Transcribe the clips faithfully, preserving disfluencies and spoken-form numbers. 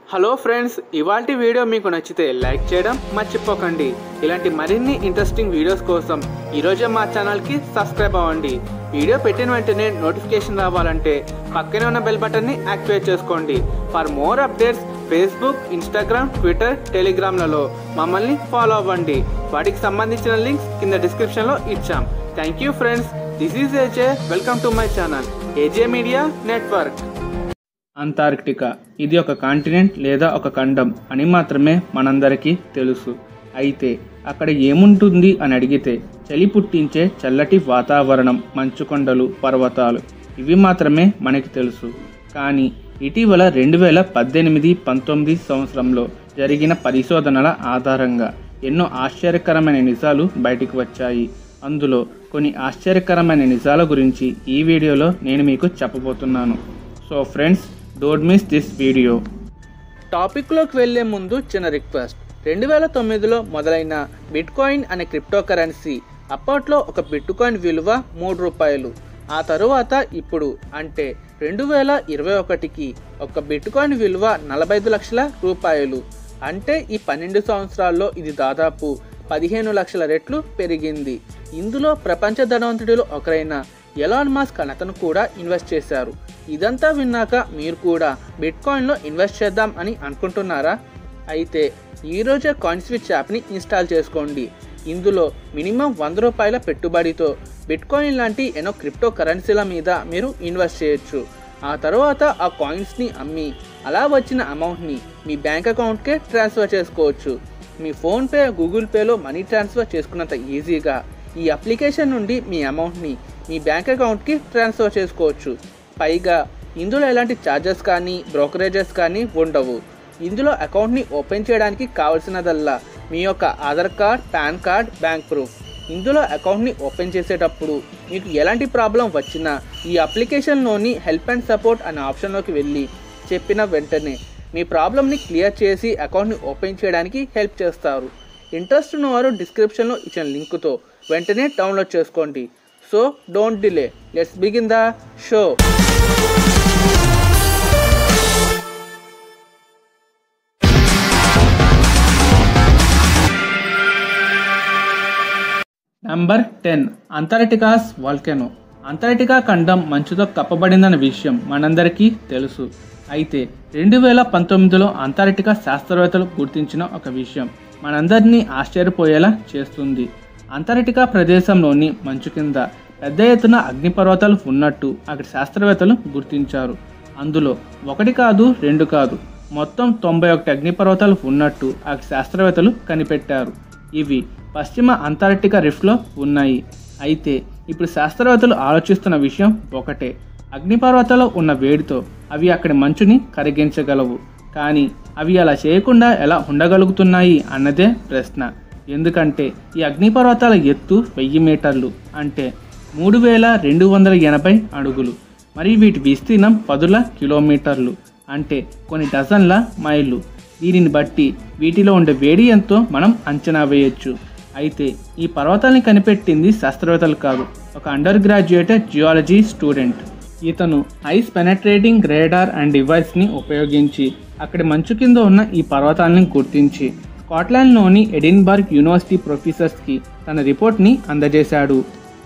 Hello friends, ఇవాల్టి video మీకు నచ్చితే లైక్ చేయడం మర్చిపోకండి. ఇలాంటి మరిన్ని ఇంట్రెస్టింగ్ వీడియోస్ కోసం ఈరోజే మా ఛానల్కి సబ్స్క్రైబ్ అవ్వండి. వీడియో పెట్టిన వెంటనే నోటిఫికేషన్ రావాలంటే పక్కనే ఉన్న బెల్ బటన్ని యాక్టివేట్ చేసుకోండి. For more updates Facebook, Instagram, Twitter, టెలిగ్రామ్లలో మమ్మల్ని ఫాలో అవ్వండి. వాటికి సంబంధించిన లింక్స్ కింద డిస్క్రిప్షన్లో ఇచ్చాం. Thank you friends. This is AJ. Welcome to my channel AJ media network. Antarctica ఇది ఒక కాంటినెంట్ లేదా ఒక ఖండం అని మాత్రమే మనందరికీ తెలుసు. అయితే అక్కడ ఏముంటుంది అని అడిగితే చలి పుట్టించే చల్లటి వాతావరణం, మంచుకొండలు, పర్వతాలు ఇవి మాత్రమే మనకి తెలుసు. కానీ ఇటీవల రెండు వేల పద్దెనిమిది పంతొమ్మిది సంవత్సరంలో జరిగిన పరిశోధనల ఆధారంగా ఎన్నో ఆశ్చర్యకరమైన నిజాలు బయటికి వచ్చాయి. అందులో కొన్ని ఆశ్చర్యకరమైన నిజాల గురించి ఈ వీడియోలో నేను మీకు చెప్పబోతున్నాను. So friends, don't miss this video. టాపిక్లోకి వెళ్లే ముందు చిన్న రిక్వెస్ట్. రెండు వేల తొమ్మిదిలో మొదలైన బిట్ కాయిన్ అనే క్రిప్టో కరెన్సీ అప్పట్లో ఒక బిట్ కాయిన్ విలువ మూడు రూపాయలు. ఆ తరువాత ఇప్పుడు అంటే రెండు వేల ఇరవై ఒకటికి ఒక బిట్ కాయిన్ విలువ నలభై ఐదు లక్షల రూపాయలు. అంటే ఈ పన్నెండు సంవత్సరాల్లో ఇది దాదాపు పదిహేను లక్షల రెట్లు పెరిగింది. ఇందులో ప్రపంచ ధనవంతుడిలో ఒకరైన ఎలాన్ మస్క్ అతను కూడా ఇన్వెస్ట్ చేశారు. ఇదంతా విన్నాక మీరు కూడా బిట్ కాయిన్లో ఇన్వెస్ట్ చేద్దాం అని అనుకుంటున్నారా? అయితే ఈరోజే కాయిన్ స్విచ్ యాప్ని ఇన్స్టాల్ చేసుకోండి. ఇందులో మినిమం వంద రూపాయల పెట్టుబడితో బిట్ కాయిన్ లాంటి ఎన్నో క్రిప్టో కరెన్సీల మీద మీరు ఇన్వెస్ట్ చేయొచ్చు. ఆ తర్వాత ఆ కాయిన్స్ని అమ్మి అలా వచ్చిన అమౌంట్ని మీ బ్యాంక్ అకౌంట్కే ట్రాన్స్ఫర్ చేసుకోవచ్చు. మీ ఫోన్పే, గూగుల్ పేలో మనీ ట్రాన్స్ఫర్ చేసుకున్నంత ఈజీగా ఈ అప్లికేషన్ నుండి మీ అమౌంట్ని మీ బ్యాంక్ అకౌంట్కి ట్రాన్స్ఫర్ చేసుకోవచ్చు. పైగా ఇందులో ఎలాంటి ఛార్జెస్ కానీ బ్రోకరేజెస్ కానీ ఉండవు. ఇందులో అకౌంట్ని ఓపెన్ చేయడానికి కావాల్సినదల్లా మీ యొక్క Aadhaar card, PAN card, bank proof. ఇందులో అకౌంట్ని ఓపెన్ చేసేటప్పుడు మీకు ఎలాంటి ప్రాబ్లం వచ్చినా ఈ అప్లికేషన్లోని హెల్ప్ అండ్ సపోర్ట్ అనే ఆప్షన్లోకి వెళ్ళి చెప్పిన వెంటనే మీ ప్రాబ్లమ్ని క్లియర్ చేసి అకౌంట్ని ఓపెన్ చేయడానికి హెల్ప్ చేస్తారు. ఇంట్రెస్ట్ ఉన్నవారు డిస్క్రిప్షన్లో ఇచ్చిన లింకుతో వెంటనే డౌన్లోడ్ చేసుకోండి. So don't delay, let's begin the show. Number ten, Antarctica's volcano. Antarctica ఖండం మంచుతో కప్పబడిందన్న విషయం మనందరికీ తెలుసు. అయితే రెండు వేల పంతొమ్మిదిలో అంటార్క్టికా శాస్త్రవేత్తలు గుర్తించిన ఒక విషయం మనందరినీ ఆశ్చర్యపోయేలా చేస్తుంది. అంటార్క్టికా ప్రదేశంలోని మంచు కింద పెద్ద ఎత్తున అగ్నిపర్వతాలు ఉన్నట్టు అక్కడి శాస్త్రవేత్తలు గుర్తించారు. అందులో ఒకటి కాదు, రెండు కాదు, మొత్తం తొంభై ఒకటి అగ్నిపర్వతాలు ఉన్నట్టు అక్కడి శాస్త్రవేత్తలు కనిపెట్టారు. ఇవి పశ్చిమ అంటార్క్టికా రిఫ్ట్లో ఉన్నాయి. అయితే ఇప్పుడు శాస్త్రవేత్తలు ఆలోచిస్తున్న విషయం ఒకటే, అగ్నిపర్వతాల్లో ఉన్న వేడితో అవి అక్కడి మంచుని కరిగించగలవు. కానీ అవి అలా చేయకుండా ఎలా ఉండగలుగుతున్నాయి అన్నదే ప్రశ్న. ఎందుకంటే ఈ అగ్నిపర్వతాల ఎత్తు వెయ్యి మీటర్లు అంటే మూడు వేల రెండు వందల ఎనభై అడుగులు. మరి వీటి విస్తీర్ణం పదుల కిలోమీటర్లు అంటే కొన్ని డజన్ల మైళ్ళు. దీనిని బట్టి వీటిలో ఉండే వేడి ఎంతో మనం అంచనా వేయొచ్చు. అయితే ఈ పర్వతాలని కనిపెట్టింది శాస్త్రవేత్తలు కాదు, ఒక అండర్ గ్రాడ్యుయేటెడ్ జియాలజీ స్టూడెంట్. ఇతను ఐస్ పెనట్రేటింగ్ రేడార్ అండ్ డివైస్ని ఉపయోగించి అక్కడి మంచు కింద ఉన్న ఈ పర్వతాలను గుర్తించి స్కాట్లాండ్లోని ఎడిన్బర్గ్ యూనివర్సిటీ ప్రొఫెసర్స్కి తన రిపోర్ట్ని అందజేశాడు.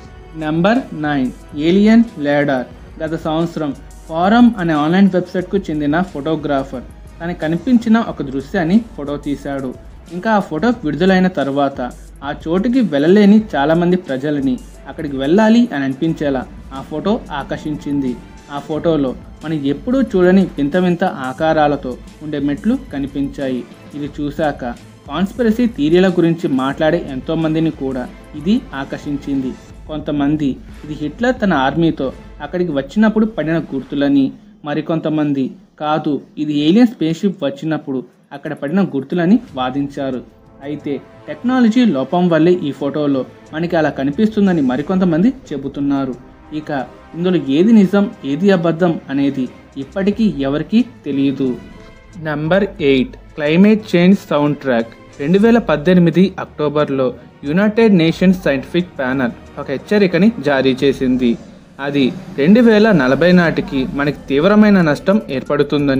Number nine, alien ladar. గత సంవత్సరం ఫారమ్ అనే ఆన్లైన్ వెబ్సైట్కు చెందిన ఫోటోగ్రాఫర్ తనకు కనిపించిన ఒక దృశ్యాన్ని ఫోటో తీశాడు. ఇంకా ఆ ఫోటో విడుదలైన తర్వాత ఆ చోటుకి వెళ్ళలేని చాలామంది ప్రజలని అక్కడికి వెళ్ళాలి అని అనిపించేలా ఆ ఫోటో ఆకర్షించింది. ఆ ఫోటోలో మనం ఎప్పుడూ చూడని వింత వింత ఆకారాలతో ఉండే మెట్లు కనిపించాయి. ఇది చూశాక కాన్స్పిరసీ థియరీల గురించి మాట్లాడే ఎంతోమందిని కూడా ఇది ఆకర్షించింది. కొంతమంది ఇది హిట్లర్ తన ఆర్మీతో అక్కడికి వచ్చినప్పుడు పడిన గుర్తులని, మరికొంతమంది కాదు ఇది ఏలియన్ స్పేస్షిప్ వచ్చినప్పుడు అక్కడ పడిన గుర్తులని వాదించారు. అయితే టెక్నాలజీ లోపం వల్లే ఈ ఫోటోలో మనకి అలా కనిపిస్తుందని మరికొంతమంది చెబుతున్నారు. ఇక ఇందులో ఏది నిజం, ఏది అబద్ధం అనేది ఇప్పటికీ ఎవరికీ తెలియదు. Number eight, climate change sound track. రెండు వేల పద్దెనిమిది అక్టోబర్లో యునైటెడ్ నేషన్స్ సైంటిఫిక్ ప్యానెల్ ఒక హెచ్చరికని జారీ చేసింది. అది రెండు వేల నలభై నాటికి మనకి తీవ్రమైన నష్టం ఏర్పడుతుందని,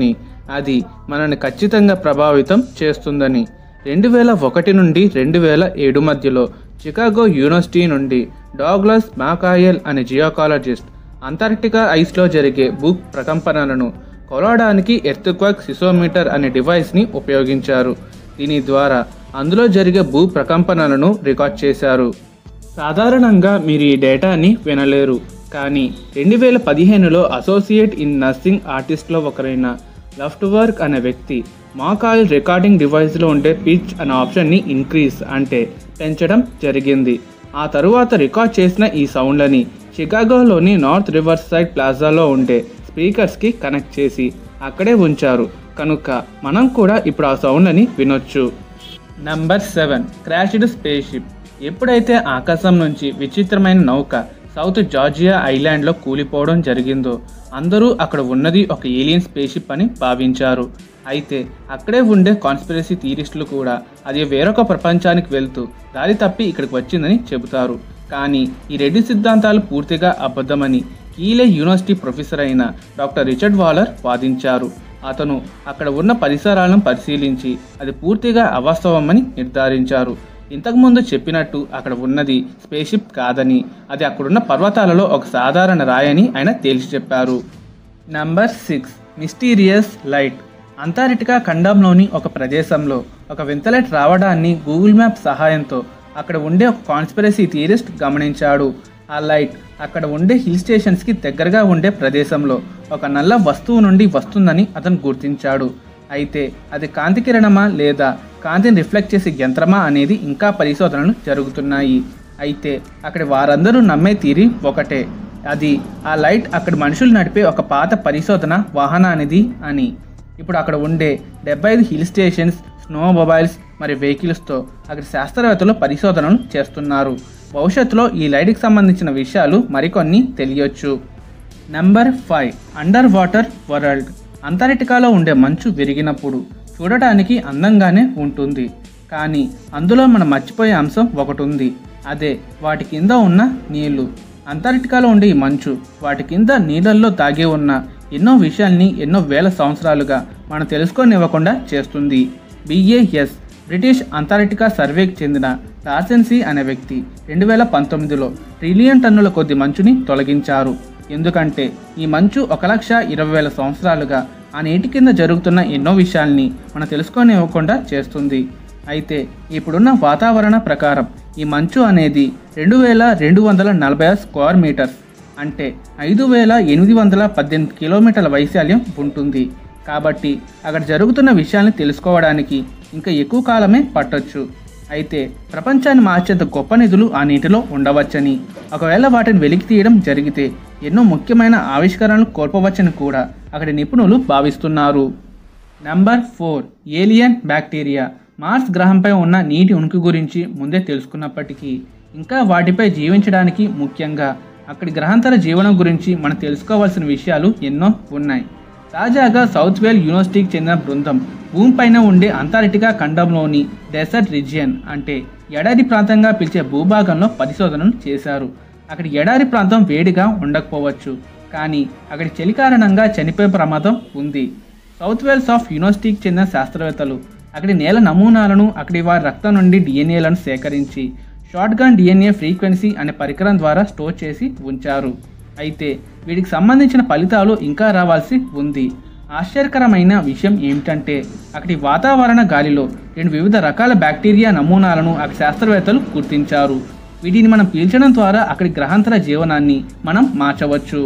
అది మనల్ని ఖచ్చితంగా ప్రభావితం చేస్తుందని. రెండు వేల ఒకటి నుండి రెండు వేల ఏడు మధ్యలో చికాగో యూనివర్సిటీ నుండి డాగ్లస్ మాకాయల్ అనే జియోకాలజిస్ట్ అంటార్క్టికా ఐస్లో జరిగే భూ ప్రకంపనలను కొలవడానికి ఎర్త్క్వేక్ సిసోమీటర్ అనే డివైస్ని ఉపయోగించారు. దీని ద్వారా అందులో జరిగే భూ ప్రకంపనలను రికార్డ్ చేశారు. సాధారణంగా మీరు ఈ డేటాని వినలేరు, కానీ రెండు వేల పదిహేనులో అసోసియేట్ ఇన్ నర్సింగ్ ఆర్టిస్ట్లో ఒకరైన లఫ్ట్వర్క్ అనే వ్యక్తి మాకాయిల్ రికార్డింగ్ డివైస్లో ఉండే పిచ్ అనే ఆప్షన్ని ఇంక్రీజ్ అంటే పెంచడం జరిగింది. ఆ తరువాత రికార్డ్ చేసిన ఈ సౌండ్లని చికాగోలోని నార్త్ రివర్ సైడ్ ప్లాజాలో ఉండే స్పీకర్స్కి కనెక్ట్ చేసి అక్కడే ఉంచారు. కనుక మనం కూడా ఇప్పుడు ఆ సౌండ్లని వినొచ్చు. Number seven, crashed spaceship. ఎప్పుడైతే ఆకాశం నుంచి విచిత్రమైన నౌక సౌత్ జార్జియా ఐలాండ్లో కూలిపోవడం జరిగిందో అందరూ అక్కడ ఉన్నది ఒక ఏలియన్ స్పేస్ షిప్ అని భావించారు. అయితే అక్కడే ఉండే కాన్స్పిరసీ థియరిస్టులు కూడా అది వేరొక ప్రపంచానికి వెళ్తూ దారి తప్పి ఇక్కడికి వచ్చిందని చెబుతారు. కానీ ఈ రెండు సిద్ధాంతాలు పూర్తిగా అబద్ధమని కీలే యూనివర్సిటీ ప్రొఫెసర్ అయిన డాక్టర్ రిచర్డ్ వాలర్ వాదించారు. అతను అక్కడ ఉన్న పరిసరాలను పరిశీలించి అది పూర్తిగా అవాస్తవమని నిర్ధారించారు. ఇంతకుముందు చెప్పినట్టు అక్కడ ఉన్నది స్పేస్ షిప్ కాదని, అది అక్కడున్న పర్వతాలలో ఒక సాధారణ రాయని ఆయన తేల్చి చెప్పారు. Number six, mysterious light. అంటార్క్టికా ఖండంలోని ఒక ప్రదేశంలో ఒక వింత లైట్ రావడాన్ని గూగుల్ మ్యాప్ సహాయంతో అక్కడ ఉండే ఒక కాన్స్పిరసీ థియరిస్ట్ గమనించాడు. ఆ లైట్ అక్కడ ఉండే హిల్ స్టేషన్స్కి దగ్గరగా ఉండే ప్రదేశంలో ఒక నల్ల వస్తువు నుండి వస్తుందని అతను గుర్తించాడు. అయితే అది కాంతి కిరణమా లేదా కాంతిని రిఫ్లెక్ట్ చేసే యంత్రమా అనేది ఇంకా పరిశోధనలు జరుగుతున్నాయి. అయితే అక్కడ వారందరూ నమ్మే థియరీ ఒకటే, అది ఆ లైట్ అక్కడ మనుషులు నడిపే ఒక పాత పరిశోధన వాహనానిది అని. ఇప్పుడు అక్కడ ఉండే డెబ్బై ఐదు హిల్ స్టేషన్స్, స్నో మొబైల్స్ మరియు వెహికల్స్తో అక్కడ శాస్త్రవేత్తలు పరిశోధనలు చేస్తున్నారు. భవిష్యత్తులో ఈ లైట్కి సంబంధించిన విషయాలు మరికొన్ని తెలియచ్చు. Number five, underwater world. అంటార్క్టికాలో ఉండే మంచు విరిగినప్పుడు చూడటానికి అందంగానే ఉంటుంది, కానీ అందులో మనం మర్చిపోయే అంశం ఒకటి ఉంది, అదే వాటి కింద ఉన్న నీళ్లు. అంటార్క్టికాలో ఉండే ఈ మంచు వాటి కింద నీళ్ళల్లో దాగి ఉన్న ఎన్నో విషయాల్ని ఎన్నో వేల సంవత్సరాలుగా మనం తెలుసుకోనివ్వకుండా చేస్తుంది. బిఏఎస్ బ్రిటిష్ అంటార్క్టికా సర్వేకి చెందిన లార్సెన్సీ అనే వ్యక్తి రెండు వేల పంతొమ్మిదిలో ట్రిలియన్ టన్నుల కొద్ది మంచుని తొలగించారు. ఎందుకంటే ఈ మంచు ఒక లక్ష ఇరవై వేల సంవత్సరాలుగా ఆ నీటి కింద జరుగుతున్న ఎన్నో విషయాల్ని మనం తెలుసుకోనివ్వకుండా చేస్తుంది. అయితే ఇప్పుడున్న వాతావరణ ప్రకారం ఈ మంచు అనేది రెండు వేల రెండు వందల నలభై స్క్వేర్ మీటర్స్ అంటే ఐదు వేల ఎనిమిది వందల పద్దెనిమిది కిలోమీటర్ల వైశాల్యం ఉంటుంది. కాబట్టి అక్కడ జరుగుతున్న విషయాల్ని తెలుసుకోవడానికి ఇంకా ఎక్కువ కాలమే పట్టొచ్చు. అయితే ప్రపంచాన్ని మార్చేంత గొప్ప నిధులు ఆ నీటిలో ఉండవచ్చని, ఒకవేళ వాటిని వెలికి తీయడం జరిగితే ఎన్నో ముఖ్యమైన ఆవిష్కరణలు కోల్పోవచ్చని కూడా అక్కడి నిపుణులు భావిస్తున్నారు. Number four, alien bacteria. Mars గ్రహంపై ఉన్న నీటి ఉనికి గురించి ముందే తెలుసుకున్నప్పటికీ ఇంకా వాటిపై జీవించడానికి, ముఖ్యంగా అక్కడి గ్రహాంతర జీవనం గురించి మనం తెలుసుకోవాల్సిన విషయాలు ఎన్నో ఉన్నాయి. తాజాగా సౌత్ వేల్ యూనివర్సిటీకి చెందిన బృందం భూమిపైన ఉండే అంటార్క్టికా ఖండంలోని డెసర్ట్ రీజియన్ అంటే ఎడారి ప్రాంతంగా పిలిచే భూభాగంలో పరిశోధనలు చేశారు. అక్కడ ఎడారి ప్రాంతం వేడిగా ఉండకపోవచ్చు, కానీ అక్కడి చలి కారణంగా చనిపోయే ప్రమాదం ఉంది. సౌత్ వేల్స్ ఆఫ్ యూనివర్సిటీకి చెందిన శాస్త్రవేత్తలు అక్కడి నేల నమూనాలను అక్కడి వారి రక్తం నుండి డిఎన్ఏలను సేకరించి షార్ట్గన్ డిఎన్ఏ ఫ్రీక్వెన్సీ అనే పరికరం ద్వారా స్టోర్ చేసి ఉంచారు. అయితే వీటికి సంబంధించిన ఫలితాలు ఇంకా రావాల్సి ఉంది. ఆశ్చర్యకరమైన విషయం ఏమిటంటే అక్కడి వాతావరణ గాలిలో రెండు వివిధ రకాల బ్యాక్టీరియా నమూనాలను అక్కడి శాస్త్రవేత్తలు గుర్తించారు. వీటిని మనం పీల్చడం ద్వారా అక్కడి గ్రహాంతర జీవనాన్ని మనం మార్చవచ్చు.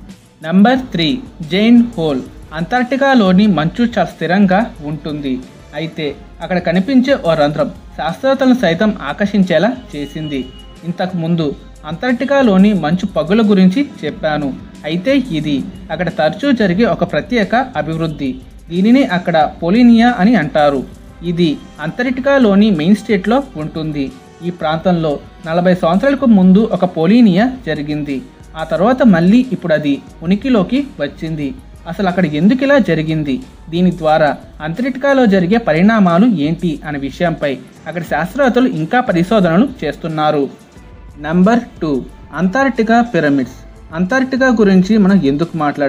Number three, giant hole. అంటార్క్టికాలోని మంచు చాలా స్థిరంగా ఉంటుంది. అయితే అక్కడ కనిపించే ఓ రంధ్రం శాస్త్రవేత్తలను సైతం ఆకర్షించేలా చేసింది. ఇంతకు ముందు అంటార్క్టికాలోని మంచు పగుల గురించి చెప్పాను. అయితే ఇది అక్కడ తరచూ జరిగే ఒక ప్రత్యేక అభివృద్ధి. దీనిని అక్కడ పోలినియా అని అంటారు. ఇది అంటార్క్టికాలోని మెయిన్ స్టేట్లో ఉంటుంది. ఈ ప్రాంతంలో నలభై సంవత్సరాలకు ముందు ఒక పోలినియా జరిగింది. ఆ తర్వాత మళ్ళీ ఇప్పుడు అది ఉనికిలోకి వచ్చింది. అసలు అక్కడ ఎందుకు ఇలా జరిగింది, దీని ద్వారా అంటార్క్టికాలో జరిగే పరిణామాలు ఏంటి అనే విషయంపై అక్కడ శాస్త్రవేత్తలు ఇంకా పరిశోధనలు చేస్తున్నారు. Number two, Antarctica pyramids. Antarctica గురించి మనం ఎందుకు మాట్లాడాలి?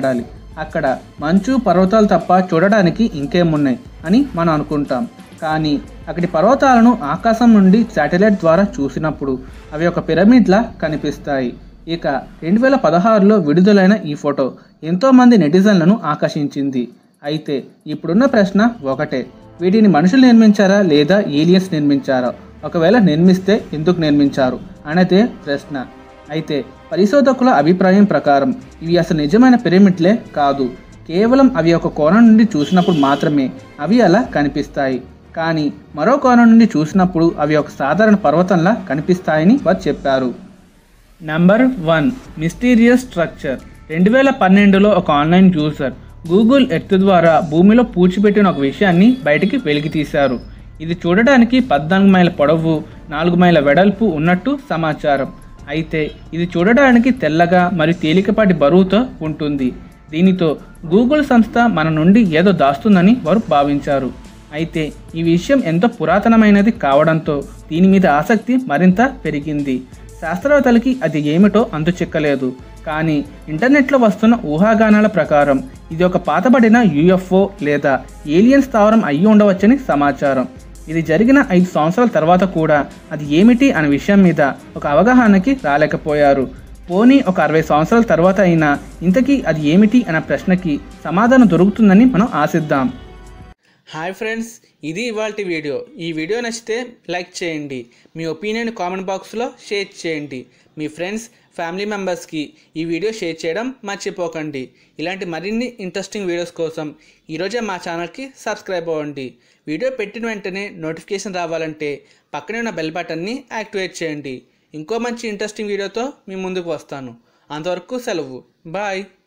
అక్కడ మంచు పర్వతాలు తప్ప చూడడానికి ఇంకేమున్నాయి అని మనం అనుకుంటాం. కానీ అక్కడి పర్వతాలను ఆకాశం నుండి శాటిలైట్ ద్వారా చూసినప్పుడు అవి ఒక పిరమిడ్లా కనిపిస్తాయి. ఇక రెండు వేల పదహారులో విడుదలైన ఈ ఫోటో ఎంతోమంది నెటిజన్లను ఆకర్షించింది. అయితే ఇప్పుడున్న ప్రశ్న ఒకటే, వీటిని మనుషులు నిర్మించారా లేదా ఏలియన్స్ నిర్మించారా? ఒకవేళ నిర్మిస్తే ఎందుకు నిర్మించారు అనేదే ప్రశ్న. అయితే పరిశోధకుల అభిప్రాయం ప్రకారం ఇవి అసలు నిజమైన పిరమిడ్లే కాదు, కేవలం అవి ఒక కోణం నుండి చూసినప్పుడు మాత్రమే అవి అలా కనిపిస్తాయి. కానీ మరో కోణం నుండి చూసినప్పుడు అవి ఒక సాధారణ పర్వతంలా కనిపిస్తాయని వారు చెప్పారు. Number one, mysterious structure. రెండు వేల పన్నెండులో ఒక ఆన్లైన్ యూజర్ గూగుల్ ఎర్త్ ద్వారా భూమిలో పూడ్చిపెట్టిన ఒక విషయాన్ని బయటికి వెలికితీశారు. ఇది చూడడానికి పద్నాలుగు మైళ్ళ పొడవు, నాలుగు మైళ్ళ వెడల్పు ఉన్నట్టు సమాచారం. అయితే ఇది చూడడానికి తెల్లగా మరియు తేలికపాటి బరువుతో ఉంటుంది. దీనితో గూగుల్ సంస్థ మన నుండి ఏదో దాస్తుందని వారు భావించారు. అయితే ఈ విషయం ఎంతో పురాతనమైనది కావడంతో దీని మీద ఆసక్తి మరింత పెరిగింది. శాస్త్రవేత్తలకి అది ఏమిటో అంతు చిక్కలేదు. కానీ ఇంటర్నెట్లో వస్తున్న ఊహాగానాల ప్రకారం ఇది ఒక పాతబడిన యూఎఫ్ఓ లేదా ఏలియన్ స్థావరం అయ్యి ఉండవచ్చని సమాచారం. ఇది జరిగిన ఐదు సంవత్సరాల తర్వాత కూడా అది ఏమిటి అనే విషయం మీద ఒక అవగాహనకి రాలేకపోయారు. పోనీ ఒక అరవై సంవత్సరాల తర్వాత అయినా ఇంతకీ అది ఏమిటి అనే ప్రశ్నకి సమాధానం దొరుకుతుందని మనం ఆశిద్దాం. హాయ్ ఫ్రెండ్స్, ఇది ఇవాల్టి వీడియో. ఈ వీడియో నచ్చితే లైక్ చేయండి, మీ ఒపీనియన్ కామెంట్ బాక్స్లో షేర్ చేయండి. మీ ఫ్రెండ్స్, ఫ్యామిలీ మెంబర్స్కి ఈ వీడియో షేర్ చేయడం మర్చిపోకండి. ఇలాంటి మరిన్ని ఇంట్రెస్టింగ్ వీడియోస్ కోసం ఈరోజే మా ఛానల్కి సబ్స్క్రైబ్ అవ్వండి. వీడియో పెట్టిన వెంటనే నోటిఫికేషన్ రావాలంటే పక్కనే ఉన్న బెల్ బటన్ని యాక్టివేట్ చేయండి. ఇంకో మంచి ఇంట్రెస్టింగ్ వీడియోతో మీ ముందుకు వస్తాను. అంతవరకు సెలవు, బాయ్.